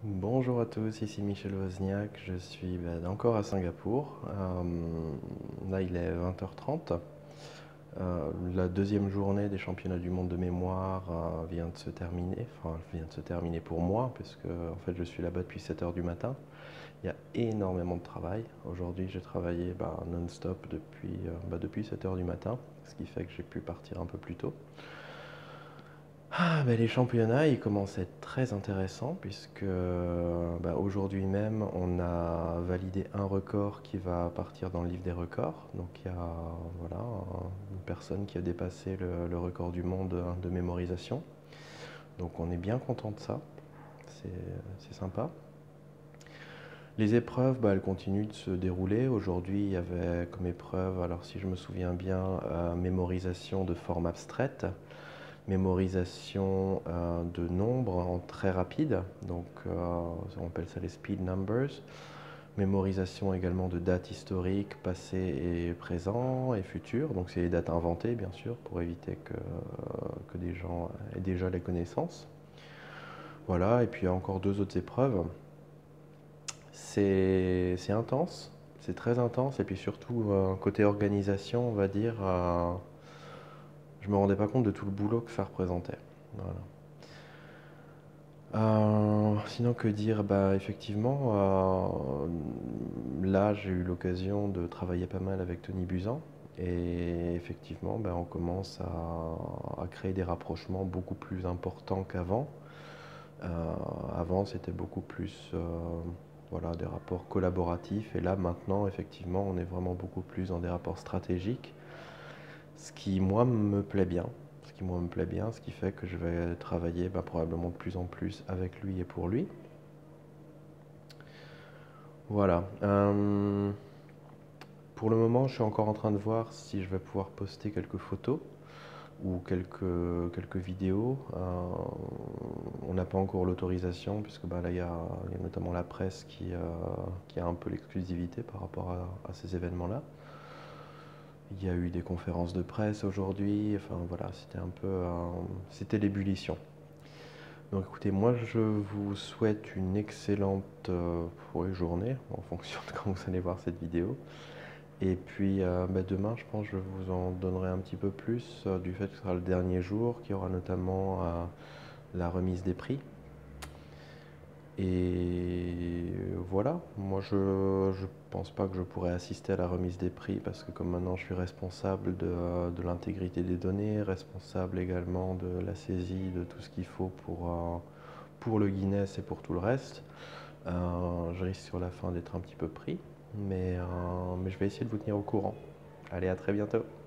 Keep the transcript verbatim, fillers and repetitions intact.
Bonjour à tous, ici Michel Wozniak, je suis bah, encore à Singapour. Euh, là il est vingt heures trente. Euh, la deuxième journée des championnats du monde de mémoire euh, vient de se terminer, enfin vient de se terminer pour moi, parce que en fait, je suis là-bas depuis sept heures du matin. Il y a énormément de travail. Aujourd'hui j'ai travaillé bah, non-stop depuis, euh, bah, depuis sept heures du matin, ce qui fait que j'ai pu partir un peu plus tôt. Ah, ben, les championnats, ils commencent à être très intéressants puisque bah, aujourd'hui même, on a validé un record qui va partir dans le livre des records. Donc il y a voilà, une personne qui a dépassé le, le record du monde de mémorisation. Donc on est bien content de ça, c'est c'est sympa. Les épreuves, bah, elles continuent de se dérouler. Aujourd'hui, il y avait comme épreuve, alors si je me souviens bien, euh, mémorisation de formes abstraites, mémorisation euh, de nombres en très rapide, donc euh, on appelle ça les speed numbers, mémorisation également de dates historiques, passées et présents et futures, donc c'est les dates inventées bien sûr pour éviter que, que des gens aient déjà les connaissances. Voilà, et puis il y a encore deux autres épreuves. C'est intense, c'est très intense, et puis surtout euh, côté organisation, on va dire, euh, je me rendais pas compte de tout le boulot que ça représentait. Voilà. Euh, sinon, que dire? Bah, effectivement, euh, là, j'ai eu l'occasion de travailler pas mal avec Tony Buzan. Et effectivement, bah, on commence à, à créer des rapprochements beaucoup plus importants qu'avant. Euh, avant, c'était beaucoup plus euh, voilà, des rapports collaboratifs. Et là, maintenant, effectivement, on est vraiment beaucoup plus dans des rapports stratégiques. Ce qui, moi, me plaît bien. Ce qui, moi, me plaît bien, ce qui fait que je vais travailler bah, probablement de plus en plus avec lui et pour lui. Voilà. Euh, pour le moment, je suis encore en train de voir si je vais pouvoir poster quelques photos ou quelques, quelques vidéos. Euh, on n'a pas encore l'autorisation, puisque bah, là, il y, y a notamment la presse qui, euh, qui a un peu l'exclusivité par rapport à, à ces événements-là. Il y a eu des conférences de presse aujourd'hui, enfin voilà, c'était un peu, euh, c'était l'ébullition. Donc écoutez, moi je vous souhaite une excellente euh, ouais, journée en fonction de quand vous allez voir cette vidéo. Et puis euh, bah, demain, je pense que je vous en donnerai un petit peu plus euh, du fait que ce sera le dernier jour, qu'il y aura notamment euh, la remise des prix. Et voilà, moi je ne pense pas que je pourrais assister à la remise des prix parce que comme maintenant je suis responsable de, de l'intégrité des données, responsable également de la saisie de tout ce qu'il faut pour, euh, pour le Guinness et pour tout le reste, euh, je risque sur la fin d'être un petit peu pris, mais, euh, mais je vais essayer de vous tenir au courant. Allez, à très bientôt.